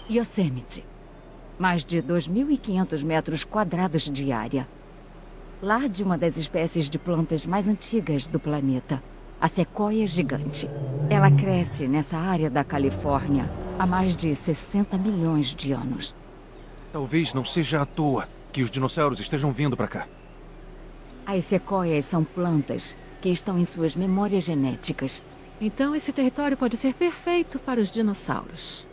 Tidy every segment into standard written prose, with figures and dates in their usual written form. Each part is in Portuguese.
Yosemite. Mais de 2.500 metros quadrados de área. Lar de uma das espécies de plantas mais antigas do planeta, a sequoia gigante. Ela cresce nessa área da Califórnia há mais de 60 milhões de anos. Talvez não seja à toa que os dinossauros estejam vindo para cá. As sequoias são plantas que estão em suas memórias genéticas. Então esse território pode ser perfeito para os dinossauros.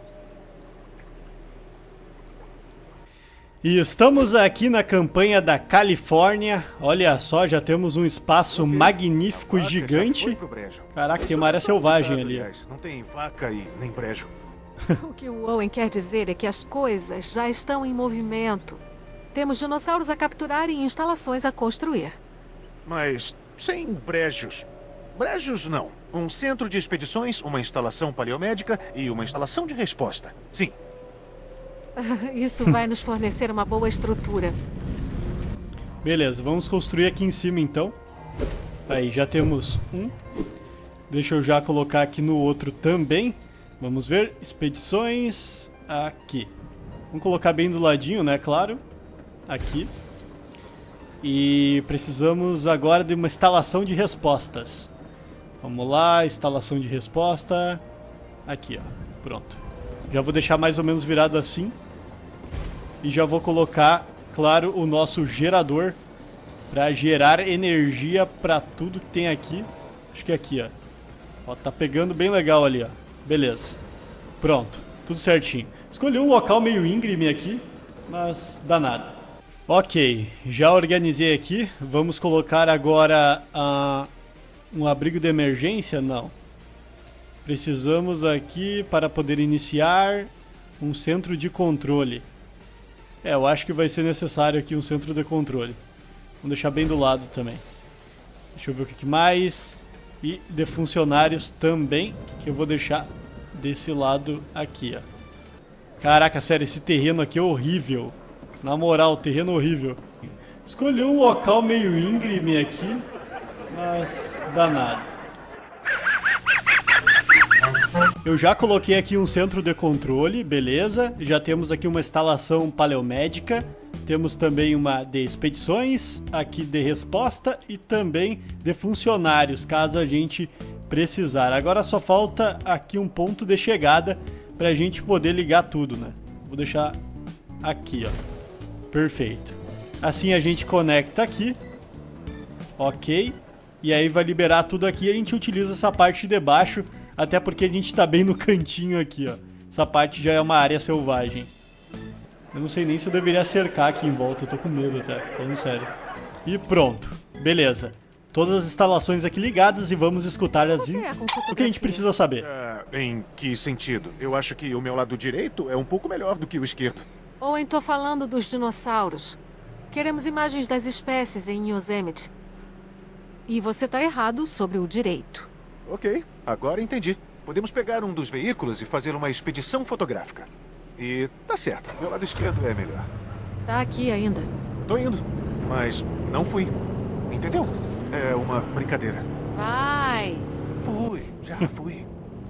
E estamos aqui na campanha da Califórnia. Olha só, já temos um espaço magnífico e gigante. Caraca, tem uma área selvagem ali. Não tem vaca e nem brejo. O que o Owen quer dizer é que as coisas já estão em movimento. Temos dinossauros a capturar e instalações a construir. Mas sem brejos. Brejos não. Um centro de expedições, uma instalação paleomédica e uma instalação de resposta. Sim. Isso vai nos fornecer uma boa estrutura. Beleza, vamos construir aqui em cima então. Aí, já temos um. Deixa eu já colocar aqui no outro também. Vamos ver, expedições aqui. Vamos colocar bem do ladinho, né, claro. Aqui. E precisamos agora de uma instalação de respostas. Vamos lá, instalação de resposta. Aqui, ó, pronto. Já vou deixar mais ou menos virado assim. E já vou colocar, claro, o nosso gerador para gerar energia para tudo que tem aqui. Acho que é aqui, ó. Ó, tá pegando bem legal ali, ó. Beleza. Pronto, tudo certinho. Escolhi um local meio íngreme aqui, mas dá nada. Ok, já organizei aqui. Vamos colocar agora um abrigo de emergência? Não. Precisamos aqui, para poder iniciar, um centro de controle. Eu acho que vai ser necessário aqui um centro de controle. Vamos deixar bem do lado também. Deixa eu ver o que mais. E de funcionários também, que eu vou deixar desse lado aqui, ó. Caraca, sério, esse terreno aqui é horrível. Na moral, terreno horrível. Escolhi um local meio íngreme aqui, mas danado. Eu já coloquei aqui um centro de controle, beleza. Já temos aqui uma instalação paleomédica. Temos também uma de expedições, aqui de resposta e também de funcionários, caso a gente precisar. Agora só falta aqui um ponto de chegada para a gente poder ligar tudo, né? Vou deixar aqui, ó. Perfeito. Assim a gente conecta aqui. Ok. E aí vai liberar tudo aqui e a gente utiliza essa parte de baixo. Até porque a gente tá bem no cantinho aqui, ó. Essa parte já é uma área selvagem. Eu não sei nem se eu deveria cercar aqui em volta. Eu tô com medo até, falando sério. E pronto. Beleza. Todas as instalações aqui ligadas e vamos escutar o que a gente precisa saber. Em que sentido? Eu acho que o meu lado direito é um pouco melhor do que o esquerdo. Owen, tô falando dos dinossauros. Queremos imagens das espécies em Yosemite. E você tá errado sobre o direito. Ok, agora entendi. Podemos pegar um dos veículos e fazer uma expedição fotográfica. E tá certo, meu lado esquerdo é melhor. Tá aqui ainda. Tô indo, mas não fui. Entendeu? É uma brincadeira. Vai! Já fui.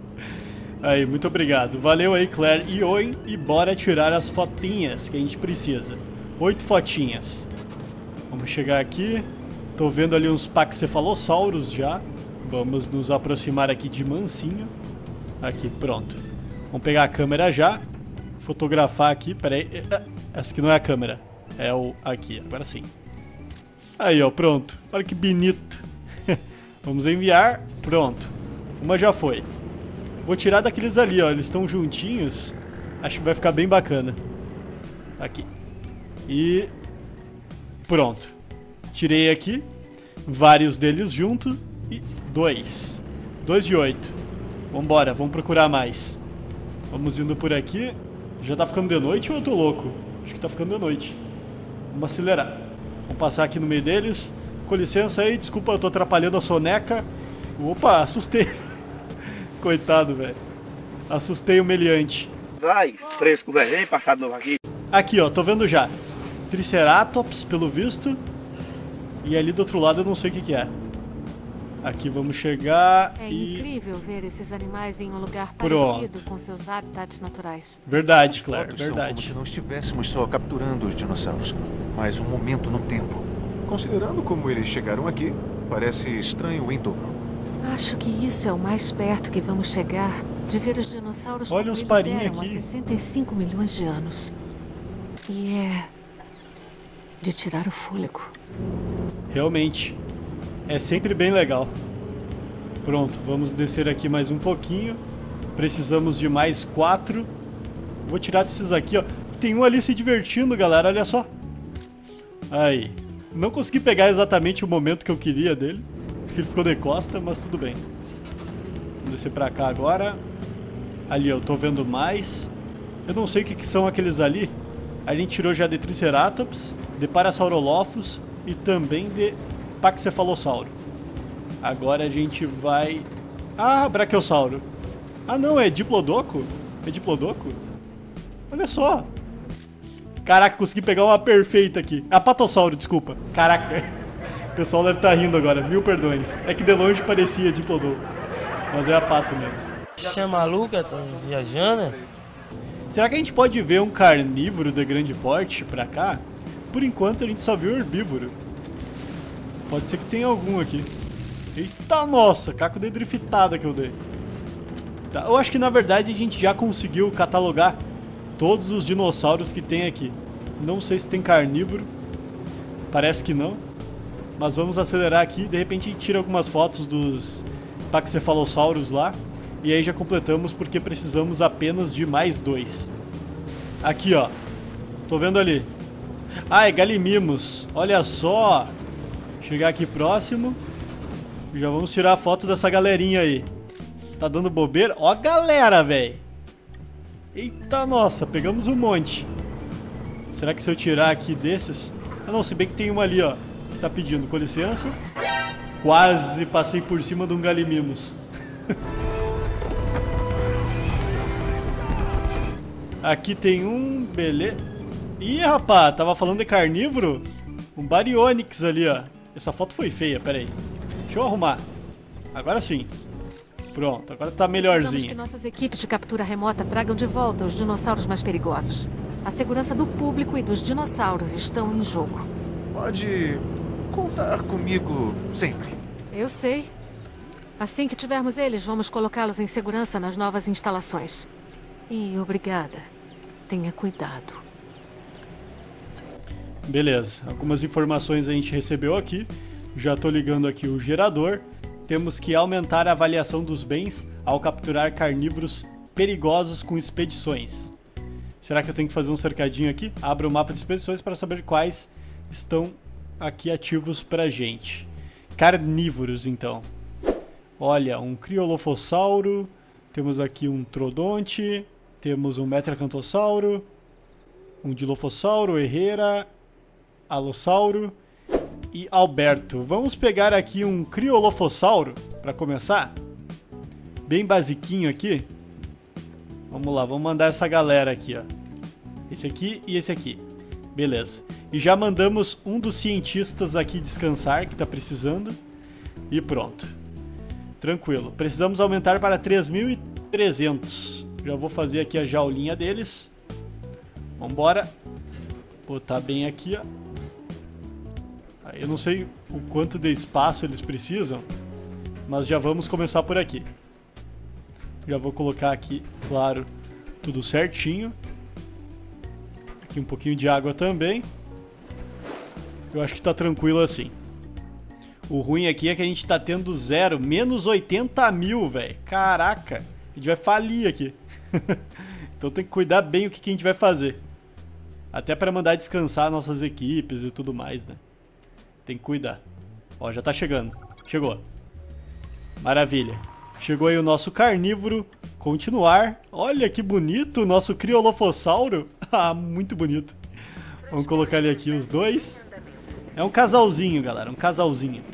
Aí, muito obrigado. Valeu aí, Claire e Owen. E bora tirar as fotinhas que a gente precisa. 8 fotinhas. Vamos chegar aqui. Tô vendo ali uns paxefalossauros já. Vamos nos aproximar aqui de mansinho. Aqui, pronto. Vamos pegar a câmera já. Fotografar aqui. Pera aí. Essa aqui não é a câmera. É o... aqui, agora sim. Aí, ó, pronto. Olha que bonito. Vamos enviar. Pronto. Uma já foi. Vou tirar daqueles ali, ó. Eles estão juntinhos. Acho que vai ficar bem bacana. Aqui. E... pronto. Tirei aqui. Vários deles junto. E 2. 2 de 8. Vambora, vamos procurar mais. Vamos indo por aqui. Já tá ficando de noite ou eu tô louco? Acho que tá ficando de noite. Vamos acelerar. Vamos passar aqui no meio deles. Com licença aí, desculpa, eu tô atrapalhando a soneca. Opa, assustei. Coitado, velho. Assustei o meliante. Vai, fresco, velho. Vem passar de novo aqui. Aqui, ó, tô vendo já. Triceratops, pelo visto. E ali do outro lado eu não sei o que que é. Aqui vamos chegar É e... incrível ver esses animais em um lugar Pronto. parecido com seus habitats naturais. Verdade, Claire, Fotos são como verdade. se não estivéssemos só capturando os dinossauros, mas um momento no tempo. Considerando como eles chegaram aqui, parece estranho em dobro. Acho que isso é o mais perto que vamos chegar de ver os dinossauros Olha como uns eles parinhos eram há aqui. 65 milhões de anos. E é de tirar o fôlego. Realmente. É sempre bem legal. Pronto, vamos descer aqui mais um pouquinho. Precisamos de mais 4. Vou tirar desses aqui, ó. Tem um ali se divertindo, galera, olha só. Aí. Não consegui pegar exatamente o momento que eu queria dele. Porque ele ficou de costa, mas tudo bem. Vamos descer pra cá agora. Ali, eu tô vendo mais. Eu não sei o que são aqueles ali. A gente tirou já de Triceratops, de Parasaurolophus e também de Paxcephalossauro. Agora a gente vai... Ah, Brachiosauro. Ah não, é Diplodoco? É Diplodoco? Olha só. Caraca, consegui pegar uma perfeita aqui. Apatossauro, desculpa. Caraca. O pessoal deve estar rindo agora, mil perdões. É que de longe parecia Diplodoco. Mas é a pato mesmo. Você é maluca? Tá viajando? Será que a gente pode ver um carnívoro de grande porte pra cá? Por enquanto a gente só viu herbívoro. Pode ser que tenha algum aqui. Eita nossa, caco de driftada que eu dei. Tá, eu acho que na verdade a gente já conseguiu catalogar todos os dinossauros que tem aqui. Não sei se tem carnívoro. Parece que não. Mas vamos acelerar aqui. De repente a gente tira algumas fotos dos Paxcephalossauros lá. E aí já completamos porque precisamos apenas de mais 2. Aqui, ó. Tô vendo ali. Ah, é Gallimimus. Olha só. Chegar aqui próximo. Já vamos tirar a foto dessa galerinha aí. Tá dando bobeira? Ó a galera, velho. Eita, nossa. Pegamos um monte. Será que se eu tirar aqui desses... Ah, não. Se bem que tem uma ali, ó. Que tá pedindo. Com licença. Quase passei por cima de um Gallimimus. Aqui tem um, beleza. Ih, rapaz, tava falando de carnívoro? Um Baryonyx ali, ó. Essa foto foi feia, peraí. Deixa eu arrumar. Agora sim. Pronto, agora tá Precisamos melhorzinho. que nossas equipes de captura remota tragam de volta os dinossauros mais perigosos. A segurança do público e dos dinossauros estão em jogo. Pode contar comigo sempre. Eu sei. Assim que tivermos eles, vamos colocá-los em segurança nas novas instalações. E obrigada. Tenha cuidado. Beleza, algumas informações a gente recebeu aqui. Já tô ligando aqui o gerador. Temos que aumentar a avaliação dos bens ao capturar carnívoros perigosos com expedições. Será que eu tenho que fazer um cercadinho aqui? Abra o mapa de expedições para saber quais estão aqui ativos pra gente. Carnívoros, então. Olha, um Criolophosauro. Temos aqui um Trodonte. Temos um Metracantossauro. Um Dilophosauro, Herrera, Alossauro e Alberto. Vamos pegar aqui um Criolophosauro para começar. Bem basiquinho aqui. Vamos lá, vamos mandar essa galera aqui, ó. Esse aqui e esse aqui. Beleza. E já mandamos um dos cientistas aqui descansar, que tá precisando. E pronto. Tranquilo. Precisamos aumentar para 3.300. Já vou fazer aqui a jaulinha deles. Vambora. Botar bem aqui, ó. Eu não sei o quanto de espaço eles precisam, mas já vamos começar por aqui. Já vou colocar aqui, claro, tudo certinho. Aqui um pouquinho de água também. Eu acho que tá tranquilo assim. O ruim aqui é que a gente tá tendo zero, menos 80 mil, velho. Caraca, a gente vai falir aqui. Então tem que cuidar bem o que a gente vai fazer. Até para mandar descansar nossas equipes e tudo mais, né? Tem que cuidar. Ó, já tá chegando. Chegou. Maravilha. Chegou aí o nosso carnívoro. Continuar. Olha que bonito o nosso Criolophosauro. Ah, muito bonito. Vamos colocar ele aqui os dois. É um casalzinho, galera. Um casalzinho.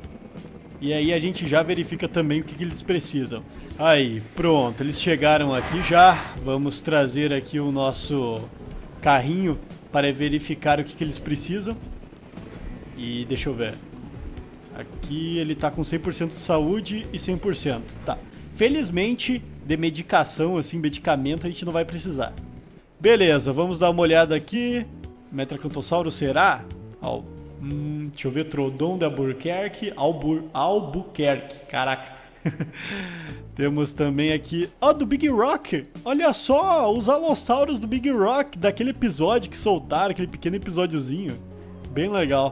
E aí a gente já verifica também o que eles precisam. Aí, pronto. Eles chegaram aqui já. Vamos trazer aqui o nosso carrinho para verificar o que eles precisam. E deixa eu ver. Aqui ele tá com 100% de saúde e 100%. Tá. Felizmente, de medicação, assim, medicamento, a gente não vai precisar. Beleza, vamos dar uma olhada aqui. Metracantossauro será? Deixa eu ver, Troodon de Albuquerque. Albuquerque, caraca. Temos também aqui, do Big Rock. Olha só, os alossauros do Big Rock, daquele episódio que soltaram, aquele pequeno episódiozinho. Bem legal.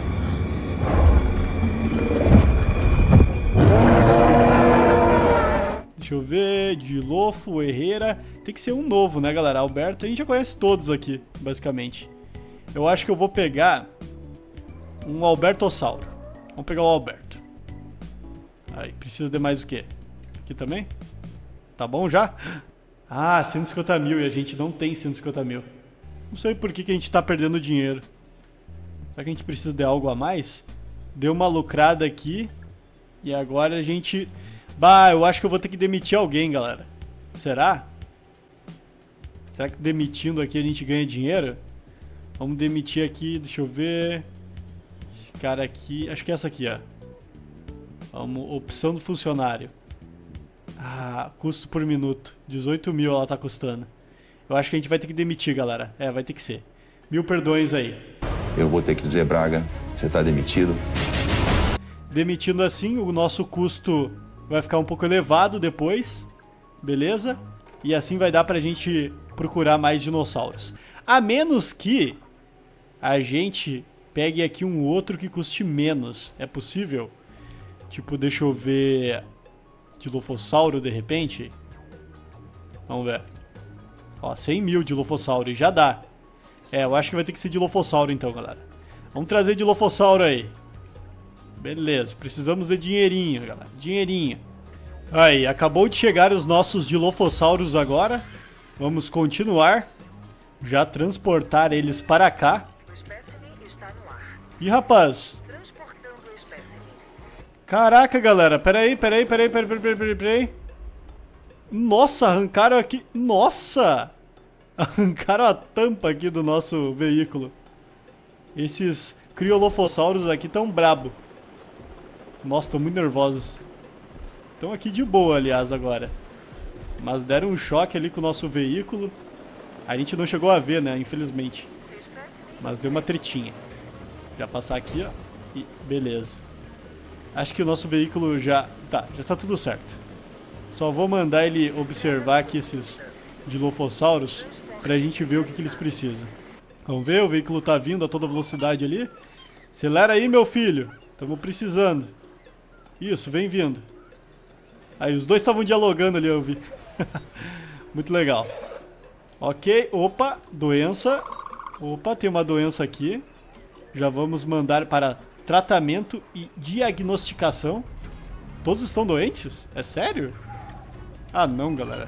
Deixa eu ver, Dilofo, Herrera. Tem que ser um novo, né, galera? Alberto, a gente já conhece todos aqui, basicamente. Eu acho que eu vou pegar um Albertossauro. Vamos pegar o Alberto. Aí, precisa de mais o quê? Aqui também? Tá bom já? 150 mil e a gente não tem 150 mil. Não sei por que a gente tá perdendo dinheiro. Será que a gente precisa de algo a mais? Deu uma lucrada aqui. E agora a gente... eu acho que eu vou ter que demitir alguém, galera. Será? Será que demitindo aqui a gente ganha dinheiro? Vamos demitir aqui, deixa eu ver. Esse cara aqui, acho que é essa aqui, ó. Vamos, opção do funcionário. Custo por minuto. 18 mil ela tá custando. Eu acho que a gente vai ter que demitir, galera. Vai ter que ser. 1000 perdões aí. Eu vou ter que dizer, Braga, você tá demitido. Demitindo assim, o nosso custo vai ficar um pouco elevado depois. Beleza? E assim vai dar pra gente procurar mais dinossauros. A menos que a gente pegue aqui um outro que custe menos. É possível? Tipo, deixa eu ver... Dilofossauro, de repente. Vamos ver. 100 mil Dilofossauro. E já dá. Eu acho que vai ter que ser Dilofossauro então, galera. Vamos trazer Dilofossauro aí. Beleza. Precisamos de dinheirinho, galera. Dinheirinho. Aí, acabou de chegar os nossos Dilofossauros agora. Vamos continuar. Já transportar eles para cá. Ih, rapaz. Caraca, galera. Peraí. Nossa, arrancaram aqui... Nossa! Arrancaram a tampa aqui do nosso veículo. Esses criolofossauros aqui tão brabo. Nossa, estão muito nervosos. Estão aqui de boa, aliás, agora. Mas deram um choque ali com o nosso veículo. A gente não chegou a ver, né? Infelizmente. Mas deu uma tretinha. Já passar aqui, ó. E beleza. Acho que o nosso veículo já tá tudo certo. Só vou mandar ele observar aqui esses Dilofossauros pra gente ver o que eles precisam. Vamos ver, o veículo tá vindo a toda velocidade ali. Acelera aí, meu filho. Estamos precisando. Isso, vem vindo. Aí, os dois estavam dialogando ali, eu vi. Muito legal. Ok, opa, doença. Opa, tem uma doença aqui. Já vamos mandar para tratamento e diagnosticação. Todos estão doentes? É sério? Não, galera.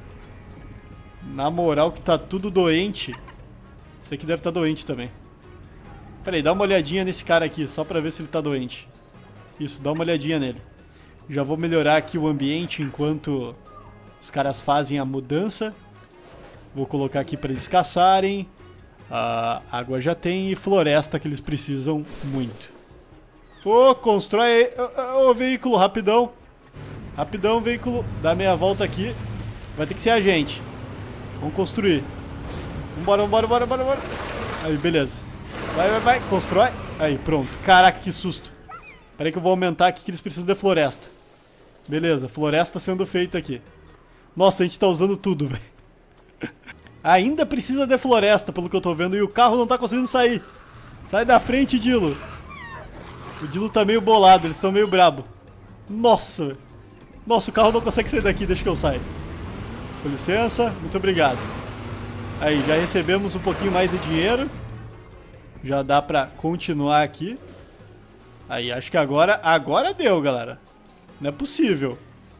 Na moral que tá tudo doente. Esse aqui deve estar doente também. Pera aí, dá uma olhadinha nesse cara aqui, só pra ver se ele tá doente. Isso, dá uma olhadinha nele. Já vou melhorar aqui o ambiente enquanto os caras fazem a mudança. Vou colocar aqui pra eles caçarem. Água já tem e floresta que eles precisam muito. Constrói o veículo, rapidão. Rapidão, veículo. Dá meia volta aqui. Vai ter que ser a gente. Vamos construir. Vambora. Aí, beleza. Vai. Constrói. Aí, pronto. Caraca, que susto. Pera aí que eu vou aumentar aqui que eles precisam de floresta. Beleza, floresta sendo feita aqui. Nossa, a gente tá usando tudo, velho. Ainda precisa de floresta, pelo que eu tô vendo. E o carro não tá conseguindo sair. Sai da frente, Dilo. O Dilo tá meio bolado, eles estão meio brabo. Nossa, velho. Nossa, o carro não consegue sair daqui, deixa que eu saia. Com licença, muito obrigado. Aí, já recebemos um pouquinho mais de dinheiro. Já dá pra continuar aqui. Aí, acho que agora deu, galera. Não é possível.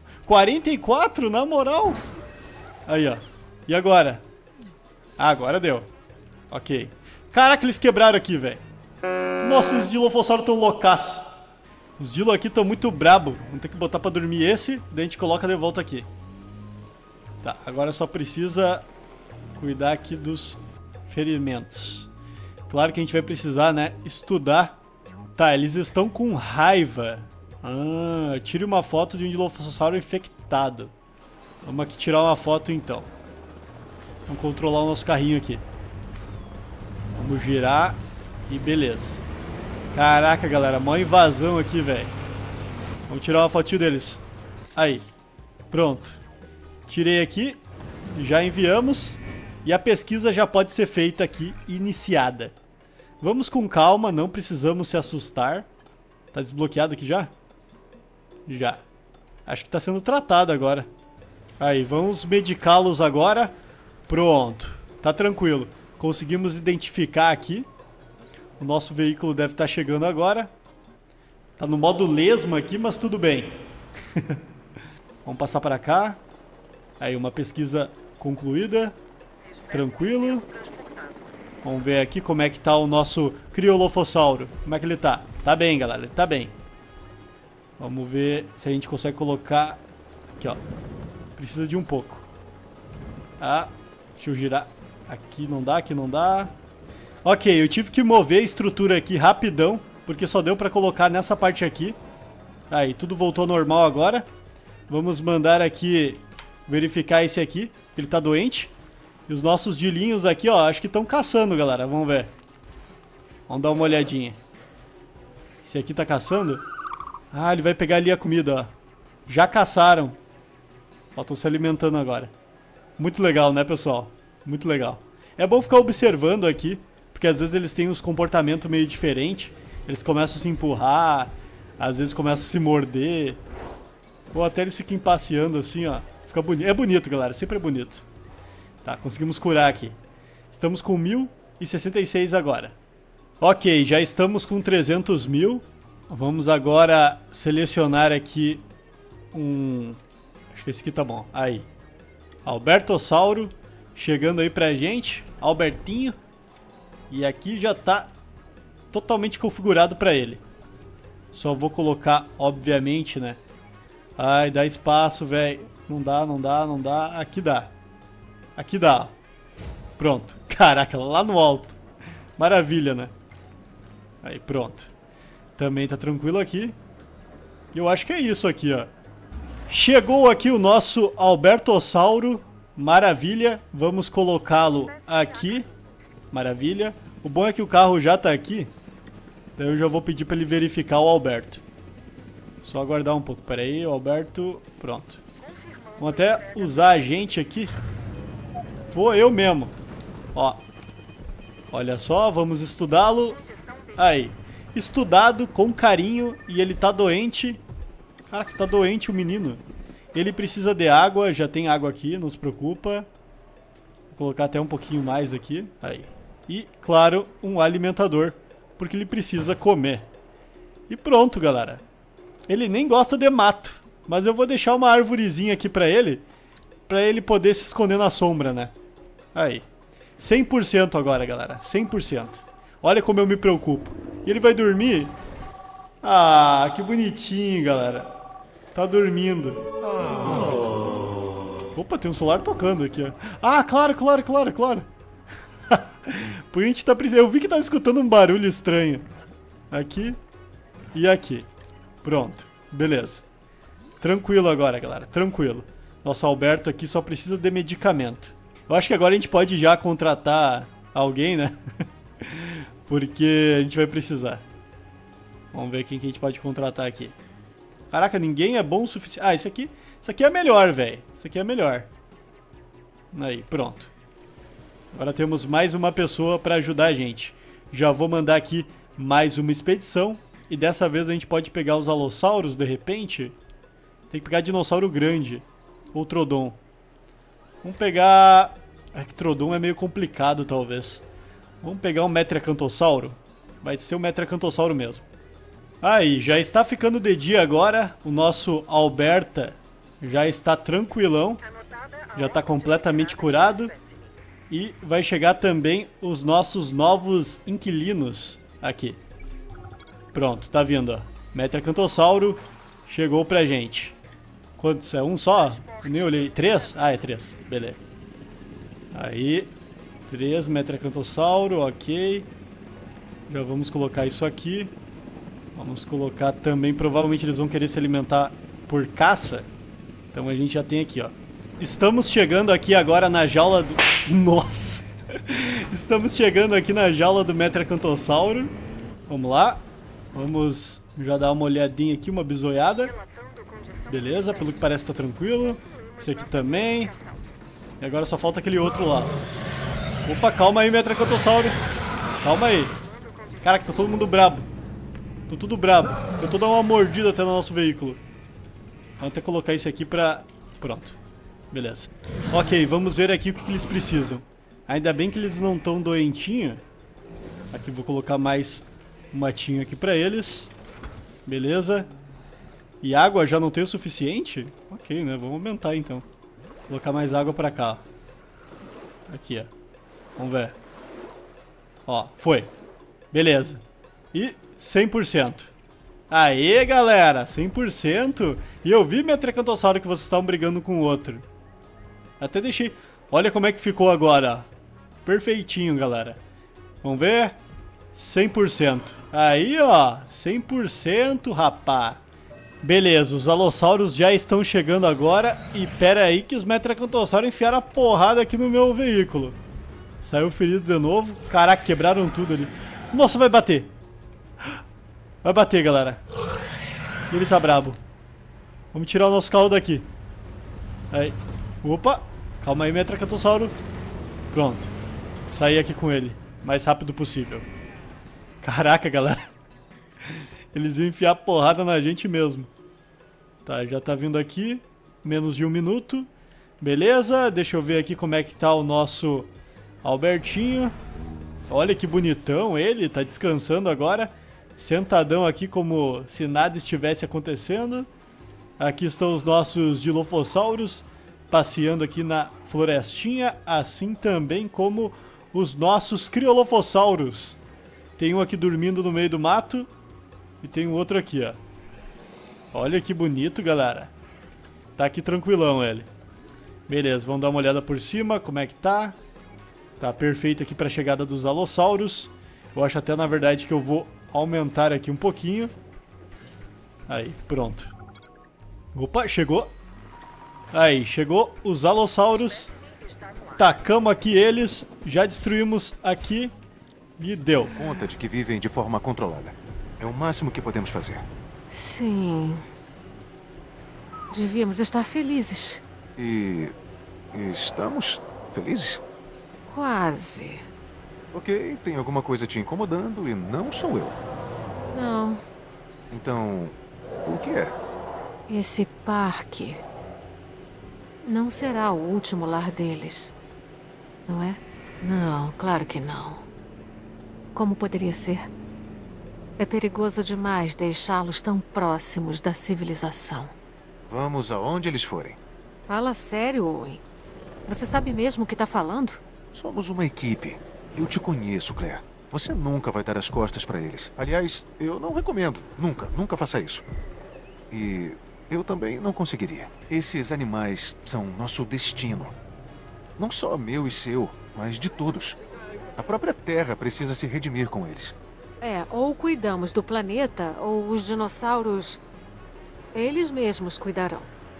44, na moral. Aí, ó. E agora? Agora deu. Ok. Caraca, eles quebraram aqui, velho. Nossa, os Dilofossauros tão loucaço. Os Dilo aqui estão muito brabo. Vamos ter que botar pra dormir esse. Daí a gente coloca de volta aqui. Tá, agora só precisa cuidar aqui dos ferimentos. Claro que a gente vai precisar, né, estudar Tá, eles estão com raiva. Tire uma foto de um dilofossauro infectado. Vamos aqui tirar uma foto então. Vamos controlar o nosso carrinho aqui. Vamos girar e beleza. Caraca, galera, mó invasão aqui, velho. Vamos tirar uma fotinho deles. Aí, pronto. Tirei aqui, já enviamos. E a pesquisa já pode ser feita aqui, iniciada. Vamos com calma, não precisamos se assustar. Tá desbloqueado aqui já? Já. Acho que tá sendo tratado agora. Aí, vamos medicá-los agora. Pronto, tá tranquilo. Conseguimos identificar aqui. O nosso veículo deve estar chegando agora. Tá no modo lesma aqui, mas tudo bem. Vamos passar para cá. Aí, uma pesquisa concluída. Tranquilo. Vamos ver aqui como é que tá o nosso criolofossauro. Como é que ele tá? Tá bem, galera, ele tá bem. Vamos ver se a gente consegue colocar... Aqui, ó. Precisa de um pouco. Deixa eu girar. Aqui não dá, aqui não dá. Ok, eu tive que mover a estrutura aqui rapidão, porque só deu pra colocar nessa parte aqui. Aí, tudo voltou ao normal agora. Vamos mandar aqui verificar esse aqui, que ele tá doente. E os nossos dilinhos aqui, ó, acho que estão caçando, galera. Vamos ver. Vamos dar uma olhadinha. Esse aqui tá caçando? Ele vai pegar ali a comida, ó. Já caçaram. Ó, estão se alimentando agora. Muito legal, né, pessoal? Muito legal. É bom ficar observando aqui, porque às vezes eles têm uns comportamentos meio diferentes. Eles começam a se empurrar, às vezes começam a se morder. Ou até eles ficam passeando assim, ó. Fica bonito. É bonito, galera. Sempre é bonito. Tá, conseguimos curar aqui. Estamos com 1066 agora. Ok, já estamos com 300 mil. Vamos agora selecionar aqui acho que esse aqui tá bom. Aí. Albertossauro. Chegando aí pra gente. Albertinho. E aqui já tá totalmente configurado pra ele. Só vou colocar, obviamente, né? Ai, dá espaço, velho. Não dá, não dá, não dá. Aqui dá. Aqui dá. Pronto. Caraca, lá no alto. Maravilha, né? Aí, pronto. Também tá tranquilo aqui. Eu acho que é isso aqui, ó. Chegou aqui o nosso Albertossauro. Maravilha. Vamos colocá-lo aqui. Maravilha. O bom é que o carro já tá aqui. Daí eu já vou pedir pra ele verificar o Alberto. Só aguardar um pouco. Pera aí, o Alberto. Pronto. Vamos até usar a gente aqui. Vou eu mesmo. Ó. Olha só, vamos estudá-lo. Aí. Estudado com carinho. E ele tá doente. Caraca, tá doente o menino. Ele precisa de água. Já tem água aqui, não se preocupa. Vou colocar até um pouquinho mais aqui. Aí. E, claro, um alimentador. Porque ele precisa comer. E pronto, galera. Ele nem gosta de mato. Mas eu vou deixar uma arvorezinha aqui pra ele poder se esconder na sombra, né? Aí. 100% agora, galera. 100%. Olha como eu me preocupo. E ele vai dormir? Ah, que bonitinho, galera. Tá dormindo. Opa, tem um celular tocando aqui, ó. Ah, claro, claro, claro, claro. Por a gente tá precisando. Eu vi que tava escutando um barulho estranho. Aqui e aqui. Pronto. Beleza. Tranquilo agora, galera. Tranquilo. Nosso Alberto aqui só precisa de medicamento. Eu acho que agora a gente pode já contratar alguém, né? Porque a gente vai precisar. Vamos ver quem que a gente pode contratar aqui. Caraca, ninguém é bom o suficiente. Ah, isso aqui é melhor, velho. Isso aqui é melhor. Aí, pronto. Agora temos mais uma pessoa para ajudar a gente. Já vou mandar aqui mais uma expedição. E dessa vez a gente pode pegar os alossauros, de repente. Tem que pegar dinossauro grande. Ou Trodon. Vamos pegar... É que Trodon é meio complicado, talvez. Vamos pegar um Metriacantossauro. Vai ser o Metriacantossauro mesmo. Aí, já está ficando de dia agora. O nosso Alberta já está tranquilão. Já está completamente curado. E vai chegar também os nossos novos inquilinos aqui. Pronto, tá vindo, ó. Metriacantossauro chegou pra gente. Quantos? É um só? Eu nem olhei. 3? Ah, é 3. Beleza. Aí. 3 Metriacantossauro, ok. Já vamos colocar isso aqui. Vamos colocar também, provavelmente eles vão querer se alimentar por caça. Então a gente já tem aqui, ó. Estamos chegando aqui agora na jaula do... Nossa! Estamos chegando aqui na jaula do Metracantossauro. Vamos lá. Vamos já dar uma olhadinha aqui, uma bisoiada. Beleza, pelo que parece tá tranquilo. Esse aqui também. E agora só falta aquele outro lá. Opa, calma aí, Metracantossauro. Calma aí. Caraca, tá todo mundo brabo. Tô tudo brabo. Eu tô dando uma mordida até no nosso veículo. Vamos até colocar esse aqui pra... Pronto. Beleza. Ok, vamos ver aqui o que eles precisam. Ainda bem que eles não estão doentinhos. Aqui vou colocar mais um matinho aqui pra eles. Beleza. E água já não tem o suficiente? Ok, né? Vamos aumentar então. Vou colocar mais água pra cá. Aqui, ó. Vamos ver. Ó, foi. Beleza. E 100%. Aê, galera! 100%. E eu vi, Metracantossauro, que vocês estavam brigando com o outro. Até deixei... Olha como é que ficou agora. Perfeitinho, galera. Vamos ver? 100%. Aí, ó. 100%, rapá. Beleza, os alossauros já estão chegando agora. E pera aí que os Metracantossauro enfiaram a porrada aqui no meu veículo. Saiu ferido de novo. Caraca, quebraram tudo ali. Nossa, vai bater. Vai bater, galera. Ele tá brabo. Vamos tirar o nosso carro daqui. Aí. Opa. Calma aí, Metracantossauro. Pronto. Saí aqui com ele. Mais rápido possível. Caraca, galera. Eles iam enfiar porrada na gente mesmo. Tá, já tá vindo aqui. Menos de 1 minuto. Beleza. Deixa eu ver aqui como é que tá o nosso Albertinho. Olha que bonitão ele. Tá descansando agora. Sentadão aqui como se nada estivesse acontecendo. Aqui estão os nossos Dilophosaurus passeando aqui na florestinha, assim também como os nossos Criolophosaurus. Tem um aqui dormindo no meio do mato e tem um outro aqui, ó. Olha que bonito, galera. Tá aqui tranquilão ele. Beleza, vamos dar uma olhada por cima, como é que tá. Tá perfeito aqui para a chegada dos Alossauros. Eu acho até, na verdade, que eu vou aumentar aqui um pouquinho. Aí, pronto. Opa, chegou. Aí, chegou os Alossauros. Tacamos aqui eles. Já destruímos aqui. E deu. Conta de que vivem de forma controlada. É o máximo que podemos fazer. Sim. Devíamos estar felizes. E... estamos felizes? Quase. Ok, tem alguma coisa te incomodando e não sou eu. Não. Então, o que é? Esse parque não será o último lar deles, não é? Não, claro que não. Como poderia ser? É perigoso demais deixá-los tão próximos da civilização. Vamos aonde eles forem. Fala sério, Owen. Você sabe mesmo o que está falando? Somos uma equipe. Eu te conheço, Claire. Você nunca vai dar as costas para eles. Aliás, eu não recomendo. Nunca faça isso. E eu também não conseguiria. Esses animais são nosso destino. Não só meu e seu, mas de todos. A própria Terra precisa se redimir com eles. Ou cuidamos do planeta, ou os dinossauros, eles mesmos cuidarão.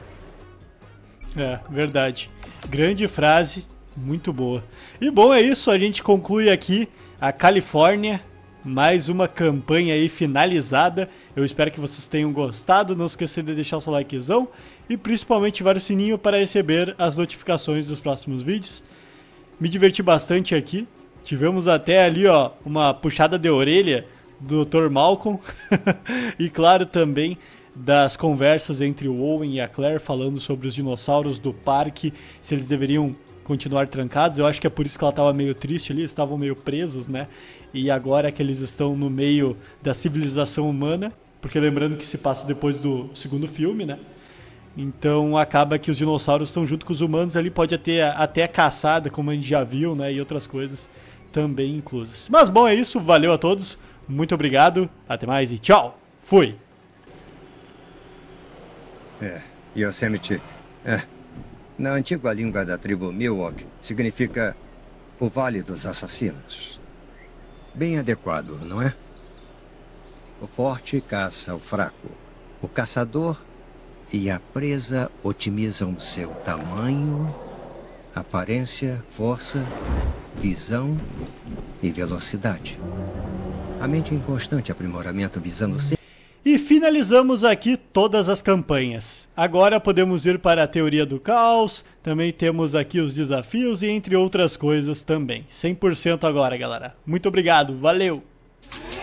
É, verdade. Grande frase, muito boa. E bom, é isso, a gente conclui aqui a Califórnia, mais uma campanha aí finalizada. Eu espero que vocês tenham gostado, não esqueça de deixar o seu likezão e principalmente ativar o sininho para receber as notificações dos próximos vídeos. Me diverti bastante aqui. Tivemos até ali, ó, uma puxada de orelha do Dr. Malcolm. E claro, também das conversas entre o Owen e a Claire falando sobre os dinossauros do parque, se eles deveriam continuar trancados. Eu acho que é por isso que ela estava meio triste ali, eles estavam meio presos, né? E agora que eles estão no meio da civilização humana, porque lembrando que se passa depois do segundo filme, né? Então acaba que os dinossauros estão junto com os humanos ali, pode ter até a caçada, como a gente já viu, né? E outras coisas também inclusas. Mas bom, é isso, valeu a todos, muito obrigado, até mais e tchau, fui! Yosemite, na antiga língua da tribo Miwok, significa o Vale dos Assassinos. Bem adequado, não é? O forte caça o fraco. O caçador e a presa otimizam seu tamanho, aparência, força, visão e velocidade. A mente em constante aprimoramento visando sempre. E finalizamos aqui todas as campanhas. Agora podemos ir para a teoria do caos, também temos aqui os desafios e entre outras coisas também. 100% agora, galera. Muito obrigado, valeu!